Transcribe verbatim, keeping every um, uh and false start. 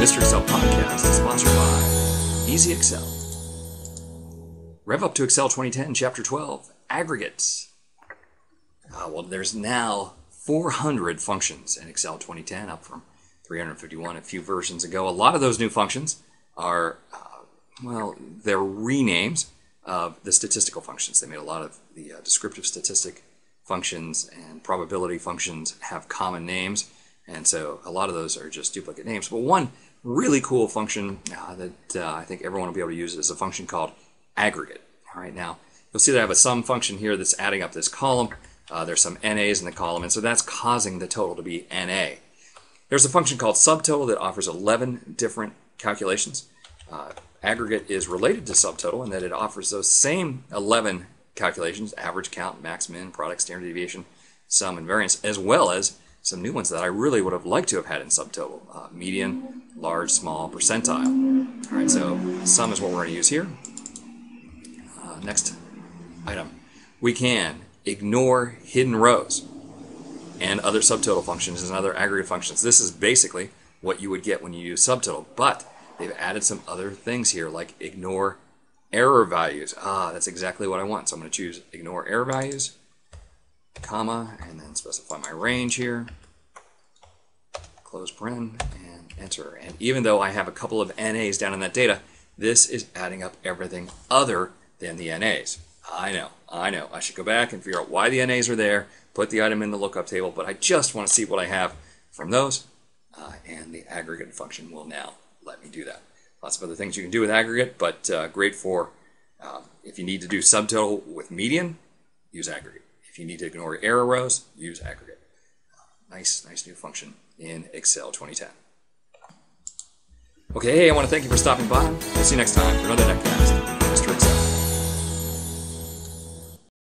Mister Excel podcast is sponsored by Easy Excel. Rev Up to Excel twenty ten, Chapter twelve, Aggregates. Uh, well, there's now four hundred functions in Excel twenty ten, up from three hundred fifty-one a few versions ago. A lot of those new functions are, uh, well, they're renames of the statistical functions. They made a lot of the uh, descriptive statistic functions and probability functions have common names, and so a lot of those are just duplicate names. But one really cool function uh, that uh, I think everyone will be able to use is a function called Aggregate. All right, now you'll see that I have a sum function here that's adding up this column. Uh, there's some N A's in the column, and so that's causing the total to be N A. There's a function called Subtotal that offers eleven different calculations. Uh, Aggregate is related to Subtotal in that it offers those same eleven calculations: average, count, max, min, product, standard deviation, sum, and variance, as well as some new ones that I really would have liked to have had in Subtotal: uh, median, large, small, percentile. All right, so sum is what we're going to use here. Uh, next item, we can ignore hidden rows and other subtotal functions and other aggregate functions. This is basically what you would get when you use Subtotal, but they've added some other things here, like ignore error values. Ah, that's exactly what I want. So I'm going to choose ignore error values, comma, and then specify my range here, close paren, and enter. And even though I have a couple of N A's down in that data, this is adding up everything other than the N A's. I know, I know. I should go back and figure out why the N A's are there, put the item in the lookup table, but I just want to see what I have from those, uh, and the aggregate function will now let me do that. Lots of other things you can do with aggregate, but uh, great for uh, if you need to do subtotal with median, use aggregate. If you need to ignore error rows, use aggregate. Uh, nice, nice new function in Excel twenty ten. Okay, hey, I want to thank you for stopping by. We'll see you next time for another netcast.